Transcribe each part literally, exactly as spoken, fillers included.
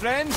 friend.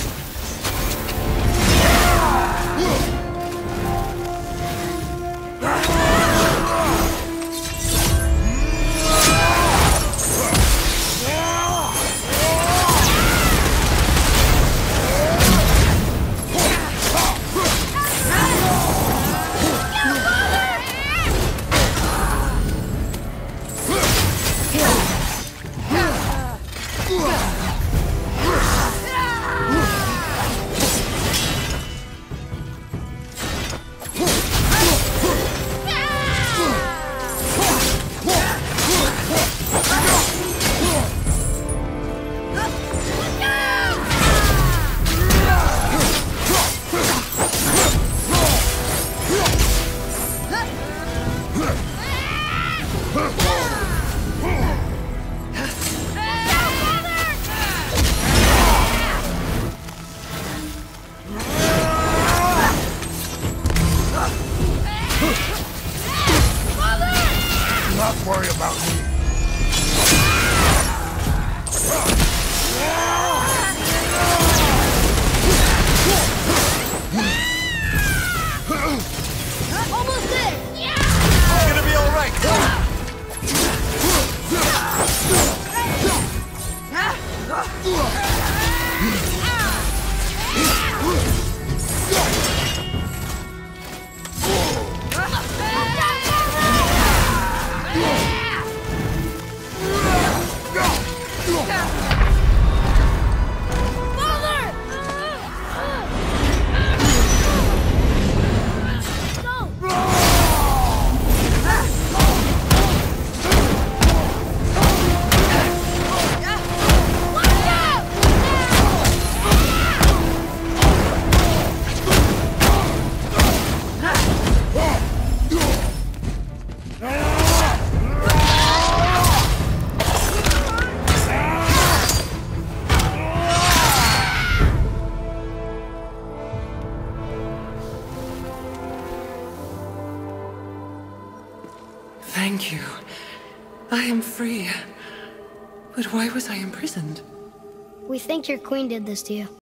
Not worry about me. Almost there! Yeah! It's gonna be all right. Thank you. I am free. But why was I imprisoned? We think your queen did this to you.